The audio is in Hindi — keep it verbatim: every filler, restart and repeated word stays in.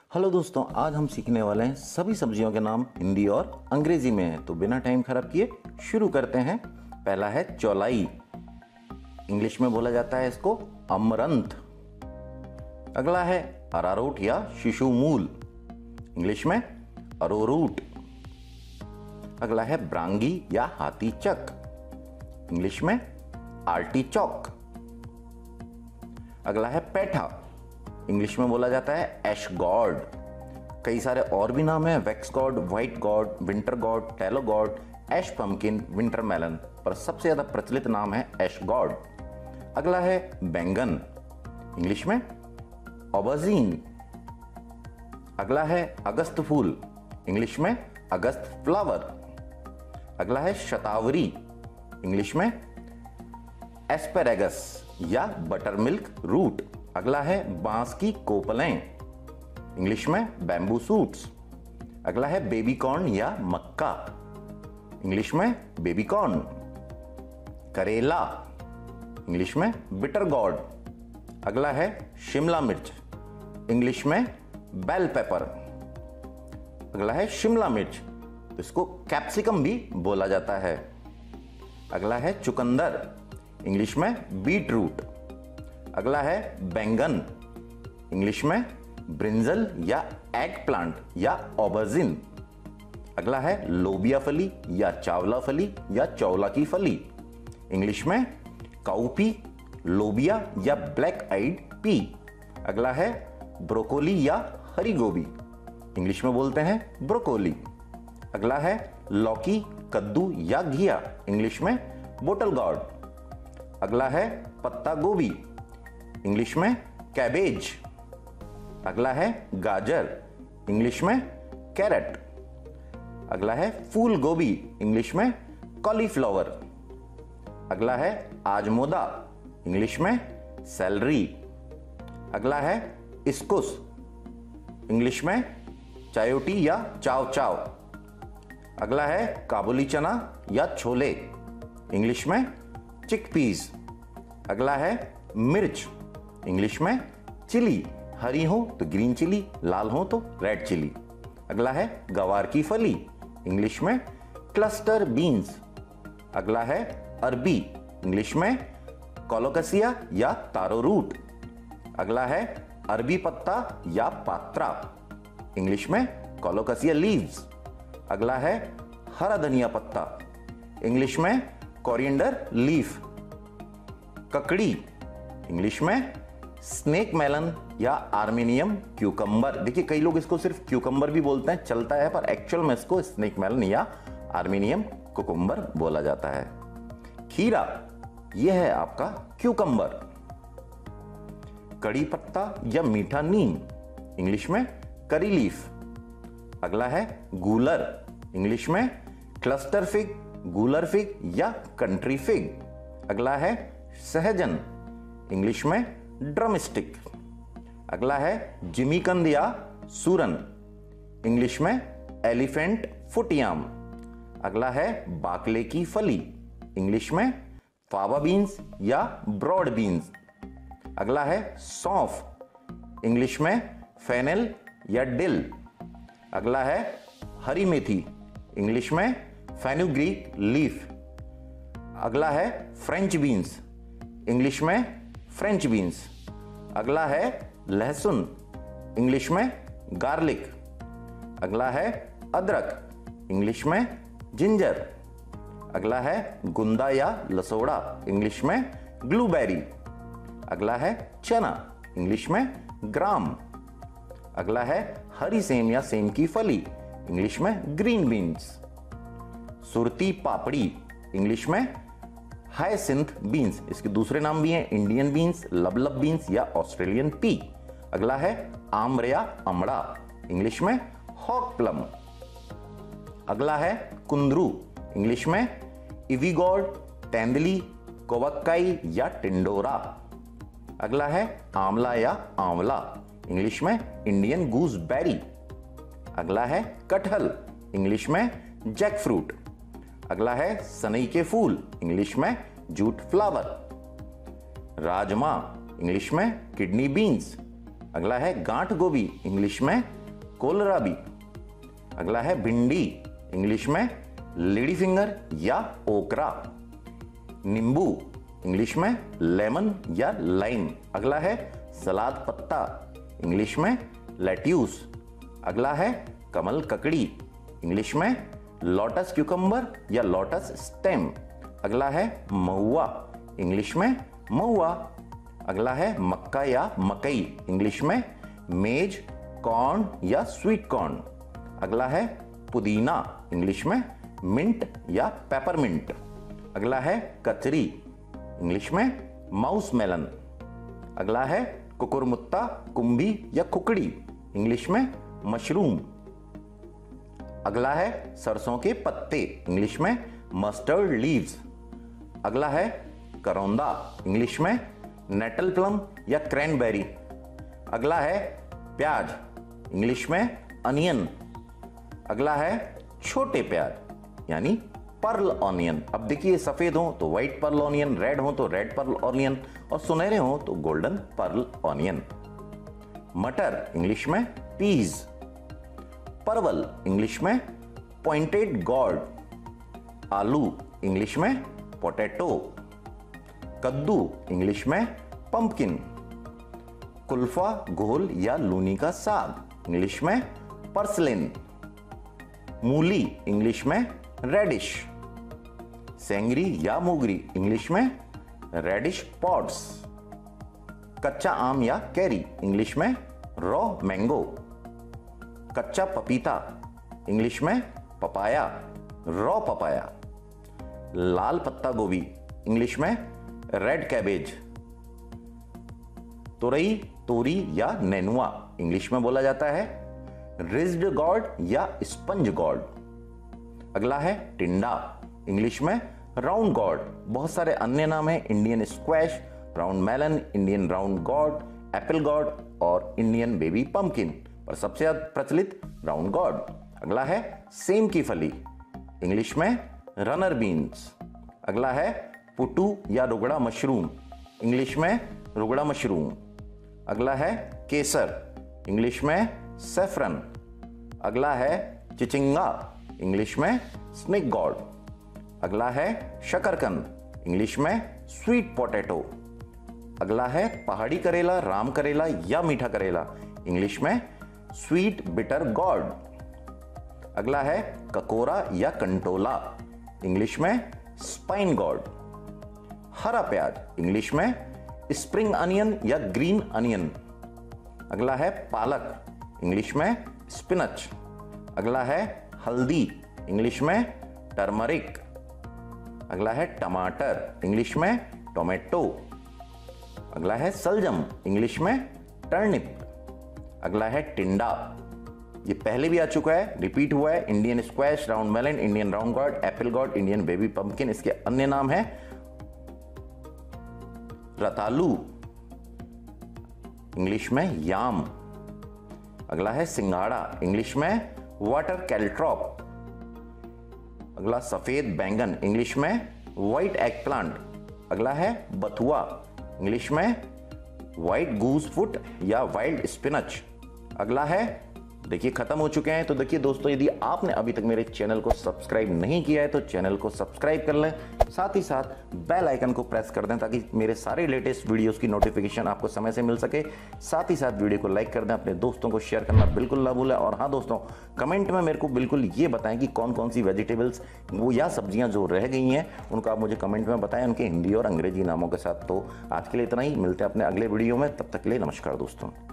हेलो दोस्तों, आज हम सीखने वाले हैं सभी सब्जियों के नाम हिंदी और अंग्रेजी में हैं। तो बिना टाइम खराब किए शुरू करते हैं। पहला है चौलाई, इंग्लिश में बोला जाता है इसको अमरंथ। अगला है अरारोट या शिशु मूल, इंग्लिश में अरोरूट। अगला है ब्रांगी या हाथी चक, इंग्लिश में आर्टिचॉक। अगला है पैठा, इंग्लिश में बोला जाता है एश गॉड। कई सारे और भी नाम हैं, wax gourd, white gourd, winter gourd, tallow gourd, ash pumpkin, winter melon, पर सबसे ज्यादा प्रचलित नाम है एश गॉड। अगला है बैंगन, इंग्लिश में ऑबरजीन। अगला है अगस्त फूल, इंग्लिश में अगस्त फ्लावर। अगला है शतावरी, इंग्लिश में एस्पेरेगस या बटर मिल्क रूट। अगला है बांस की कोपलें, इंग्लिश में बैम्बू सूट्स। अगला है बेबी कॉर्न या मक्का, इंग्लिश में बेबी कॉर्न। करेला, इंग्लिश में बिटर गॉड। अगला है शिमला मिर्च, इंग्लिश में बेल पेपर। अगला है शिमला मिर्च, तो इसको कैप्सिकम भी बोला जाता है। अगला है चुकंदर, इंग्लिश में बीट रूट। अगला है बैंगन, इंग्लिश में ब्रिंजल या एग प्लांट या ऑबरजिन। अगला है लोबिया फली या चावला फली या चौला की फली, इंग्लिश में काउपी, लोबिया या ब्लैक आइड पी। अगला है ब्रोकोली या हरी गोभी, इंग्लिश में बोलते हैं ब्रोकोली। अगला है लौकी, कद्दू या घिया, इंग्लिश में बोटल गॉर्ड। अगला है पत्ता गोभी, इंग्लिश में कैबेज। अगला है गाजर, इंग्लिश में कैरेट। अगला है फूल गोभी, इंग्लिश में कॉलीफ्लावर। अगला है आजमोदा, इंग्लिश में सेलरी। अगला है इस्कुस, इंग्लिश में चायोटी या चाव चाव। अगला है काबुली चना या छोले, इंग्लिश में चिकपीस। अगला है मिर्च, इंग्लिश में चिली, हरी हो तो ग्रीन चिली, लाल हो तो रेड चिली। अगला है गवार की फली, इंग्लिश में क्लस्टर बीन्स। अगला है अरबी, इंग्लिश में कोलोकसिया या तारो रूट। अगला है अरबी पत्ता या पात्रा, इंग्लिश में कोलोकसिया लीव्स। अगला है हरा धनिया पत्ता, इंग्लिश में कोरिएंडर लीफ। ककड़ी, इंग्लिश में स्नेक मेलन या आर्मेनियम क्यूकम्बर। देखिए कई लोग इसको सिर्फ क्यूकम्बर भी बोलते हैं, चलता है, पर एक्चुअल में इसको स्नेक मेलन या आर्मेनियम कुकुम्बर बोला जाता है। खीरा, यह है आपका क्यूकम्बर। कड़ी पत्ता या मीठा नीम, इंग्लिश में करी लीफ। अगला है गूलर, इंग्लिश में क्लस्टर फिग, गूलर फिग या कंट्री फिग। अगला है सहजन, इंग्लिश में ड्रम स्टिक। अगला है जिमीकंद या सूरन, इंग्लिश में एलिफेंट फुटियाम। अगला है बाकले की फली, इंग्लिश में फावा बीन्स या ब्रॉड बीन्स। अगला है सौंफ, इंग्लिश में फेनेल या डिल। अगला है हरी मेथी, इंग्लिश में फेनुग्रीक लीफ। अगला है फ्रेंच बीन्स, इंग्लिश में फ्रेंच बीन्स। अगला है लहसुन, इंग्लिश में गार्लिक। अगला है अदरक, इंग्लिश में जिंजर। अगला है गुंदा या लसोड़ा, इंग्लिश में ग्लूबेरी। अगला है चना, इंग्लिश में ग्राम। अगला है हरी सेम या सेम की फली, इंग्लिश में ग्रीन बीन्स। सुरती पापड़ी, इंग्लिश में हायसिंथ बीन्स। इसके दूसरे नाम भी हैं इंडियन बीन्स, लबलब बीन्स या ऑस्ट्रेलियन पी। अगला है आम्र या अमड़ा, इंग्लिश में हॉक प्लम। अगला है कुंदरू, इंग्लिश में इविगोर्ड, तेंदली, कोवक्काई या टिंडोरा। अगला है आंवला या आंवला, इंग्लिश में इंडियन गूसबेरी। अगला है कटहल, इंग्लिश में जैक फ्रूट। अगला है सनई के फूल, इंग्लिश में जूट फ्लावर। राजमा, इंग्लिश में किडनी बीन्स। अगला है गांठ गोभी, इंग्लिश में कोलराबी। अगला है भिंडी, इंग्लिश में लेडी फिंगर या ओकरा। नींबू, इंग्लिश में लेमन या लाइम। अगला है सलाद पत्ता, इंग्लिश में लेट्यूस। अगला है कमल ककड़ी, इंग्लिश में लोटस क्यूकम्बर या लोटस स्टेम। अगला है महुआ, इंग्लिश में महुआ। अगला है मक्का या मकई, इंग्लिश में मेज, कॉर्न या स्वीट कॉर्न। अगला है पुदीना, इंग्लिश में मिंट या पेपरमिंट। अगला है कचरी, इंग्लिश में माउस मेलन। अगला है कुकुरमुत्ता, कुंभी या कुकड़ी, इंग्लिश में मशरूम। अगला है सरसों के पत्ते, इंग्लिश में मस्टर्ड लीव्स। अगला है करौंदा, इंग्लिश में नेटल प्लम या क्रैनबेरी। अगला है प्याज, इंग्लिश में अनियन। अगला है छोटे प्याज यानी पर्ल ऑनियन। अब देखिए, सफेद हो तो व्हाइट पर्ल ऑनियन, रेड हो तो रेड पर्ल ऑनियन और सुनहरे हो तो गोल्डन पर्ल ऑनियन। मटर, इंग्लिश में पीज। परवल, इंग्लिश में पॉइंटेड गॉर्ड। आलू, इंग्लिश में पोटैटो। कद्दू, इंग्लिश में पंपकिन। कुल्फा, घोल या लूनी का साग, इंग्लिश में पर्सलिन। मूली, इंग्लिश में रेडिश। सेंगरी या मोगरी, इंग्लिश में रेडिश पॉड्स। कच्चा आम या कैरी, इंग्लिश में रॉ मैंगो। कच्चा पपीता, इंग्लिश में पपाया, रॉ पपाया। लाल पत्ता गोभी, इंग्लिश में रेड कैबेज। तुरई, तोरी या नेनुआ, इंग्लिश में बोला जाता है रिज्ड गॉर्ड या स्पंज गॉर्ड। अगला है टिंडा, इंग्लिश में राउंड गॉर्ड। बहुत सारे अन्य नाम है, Indian squash, round melon, Indian round gourd, apple gourd और इंडियन बेबी पंपकिन, पर सबसे ज्यादा प्रचलित राउंड गॉर्ड। अगला है सेम की फली, इंग्लिश में रनर बीन्स। अगला है पुटू या रुगड़ा मशरूम, इंग्लिश में रुगड़ा मशरूम। अगला है केसर, इंग्लिश में सेफ्रन। अगला है चिचिंगा, इंग्लिश में स्नेक गॉर्ड। अगला है शकरकंद, इंग्लिश में स्वीट पोटैटो। अगला है पहाड़ी करेला, राम करेला या मीठा करेला, इंग्लिश में स्वीट बिटर गॉर्ड। अगला है ककोरा या कंटोला, इंग्लिश में स्पाइन गॉर्ड। हरा प्याज, इंग्लिश में स्प्रिंग अनियन या ग्रीन अनियन। अगला है पालक, इंग्लिश में स्पिनच। अगला है हल्दी, इंग्लिश में टर्मरिक। अगला है टमाटर, इंग्लिश में टोमेटो। अगला है सलजम, इंग्लिश में टर्निप। अगला है टिंडा, ये पहले भी आ चुका है, रिपीट हुआ है। Indian squash, round melon, Indian round gourd, apple gourd, Indian baby pumpkin. इसके अन्य नाम है रतालू, इंग्लिश में याम। अगला है सिंगाड़ा, इंग्लिश में वाटर कैलट्रॉप। अगला सफेद बैंगन, इंग्लिश में व्हाइट एग प्लांट। अगला है बथुआ, इंग्लिश में व्हाइट गूस फुट या वाइल्ड स्पिनच। अगला है, देखिए खत्म हो चुके हैं। तो देखिए दोस्तों, यदि आपने अभी तक मेरे चैनल को सब्सक्राइब नहीं किया है तो चैनल को सब्सक्राइब कर लें, साथ ही साथ बेल आइकन को प्रेस कर दें ताकि मेरे सारे लेटेस्ट वीडियोस की नोटिफिकेशन आपको समय से मिल सके। साथ ही साथ वीडियो को लाइक कर दें, अपने दोस्तों को शेयर करना बिल्कुल ना भूलें। और हाँ दोस्तों, कमेंट में मेरे को बिल्कुल ये बताएं कि कौन कौन सी वेजिटेबल्स वो या सब्जियां जो रह गई हैं उनको आप मुझे कमेंट में बताएं, उनके हिंदी और अंग्रेजी नामों के साथ। तो आज के लिए इतना ही, मिलते हैं अपने अगले वीडियो में, तब तक के लिए नमस्कार दोस्तों।